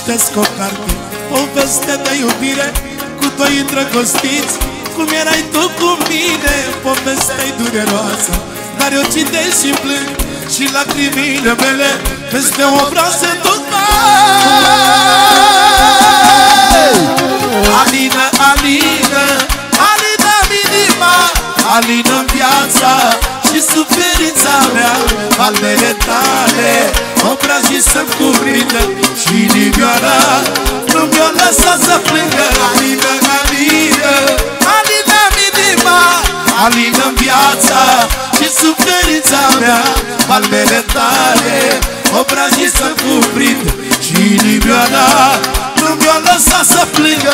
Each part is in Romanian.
citesc o carte, poveste de iubire cu doi îndrăgostiți. Cum erai tu cu mine, povestea-i dureroasă, dar eu citesc și plâng și lacrimile mele peste obraz se duc mai. Alină, alină, alină-mi inima, alină viața și suferința mea. Palmele tale obrajii să-mi cuprindă și inimioara nu mi-o lăsa să plângă. Alină, alină, alină-mi inima, alină viața și suferința mea. Palmele tale obrajii să-mi cuprindă și inimioara nu mi-o lăsa să plângă.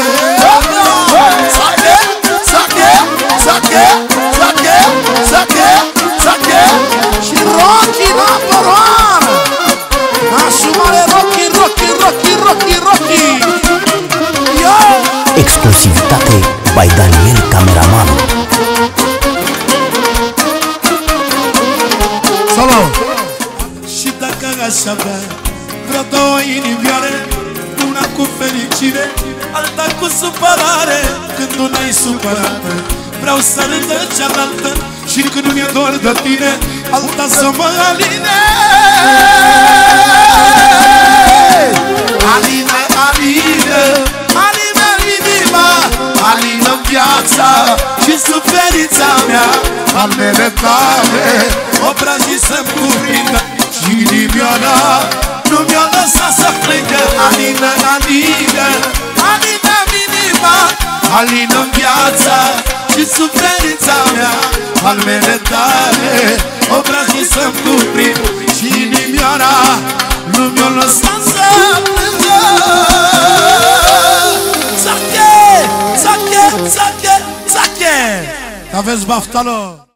Sache, sache, sache, sache, sache, sache. Și Rocky number one, nașul mare Rocky, Rocky, Rocky, Rocky, Rocky. Yo! Exclusivitate by Daniel Cameraman. Salut! Și dacă aș avea vreo două inimioare, una cu fericire, alta cu supărare, când una-i supărată vreau să râdă cealaltă, și când nu mi-e dor de tine, alta să mă aline. Alină, alină, alină inima, alină viața și suferința mea. Palmele tale obrajii să-mi cuprindă și inimioara nu mi-o lăsa să plângă. Alină, alină, alină-mi inima, alină viața și suferința mea. Palmele tale obrajii să-mi cuprindă și inimioara nu mi-o lăsa să plângă. Sache, sache, sache, sache. Aveți baftală!